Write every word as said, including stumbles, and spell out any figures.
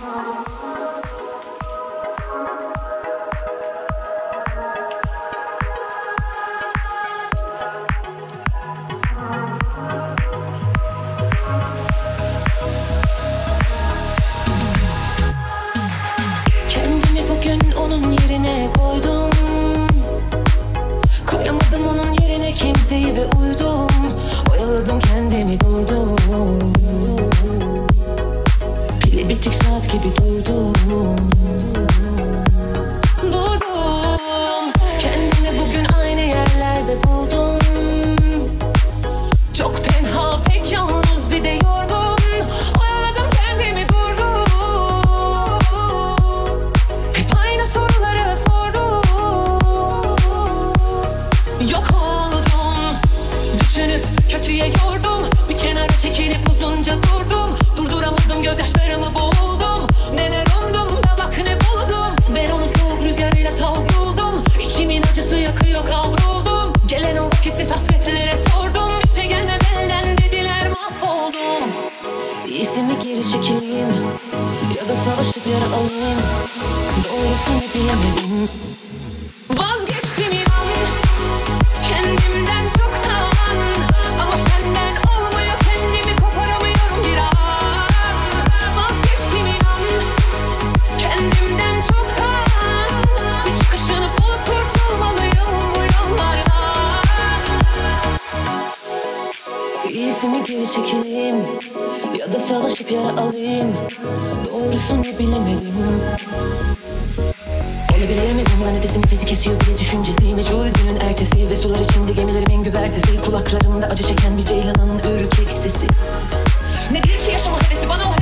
Onun yerine koydum, koyamadım onun yerine kimseyi ve uydum. Oyaladım kendimi, durdum. Pili bitik saat gibi durdum. Durdum. Kendimi bugün aynı yerlerde buldum. Çok tenha, pek yalnız, bir de yorgun. Oyaladım kendimi, durdum. Hep aynı soruları sordum. Yok oldum. Düşünüp kötüye yordum. Bir kenara çekilip uzunca durdum. Durduramadım, gözyaşlarımı boğuldum. Neler umdum da bak ne buldum. Ben onu soğuk rüzgarıyla savruldum. İçimin acısı yakıyor, kavruldum. Gelen o vakitsiz hasretlere sordum. Bir şey gelmez elden dediler, mahvoldum. İyisi mi geri çekileyim, ya da savaşıp yara alayım? Doğrusunu bilemedim. Vazgeçtim inan, kendimden çoktan. Ama senden olmuyor, kendimi koparamıyorum bir an. Vazgeçtim inan, kendimden çoktan. Bir çıkışını bulup kurtulmalıyım bu yollardan. İyisi mi geri çekileyim, ya da savaşıp yara alayım? Doğrusunu bilemedim. Olabilir mi bu nefesi nefesi kesiyor bile düşüncesi. Meçhul günün ertesi ve sular içinde gemilerimin güvertesi. Kulaklarımda acı çeken bir ceylanın ürkek sesi. Nedir ki yaşama hevesi, bana o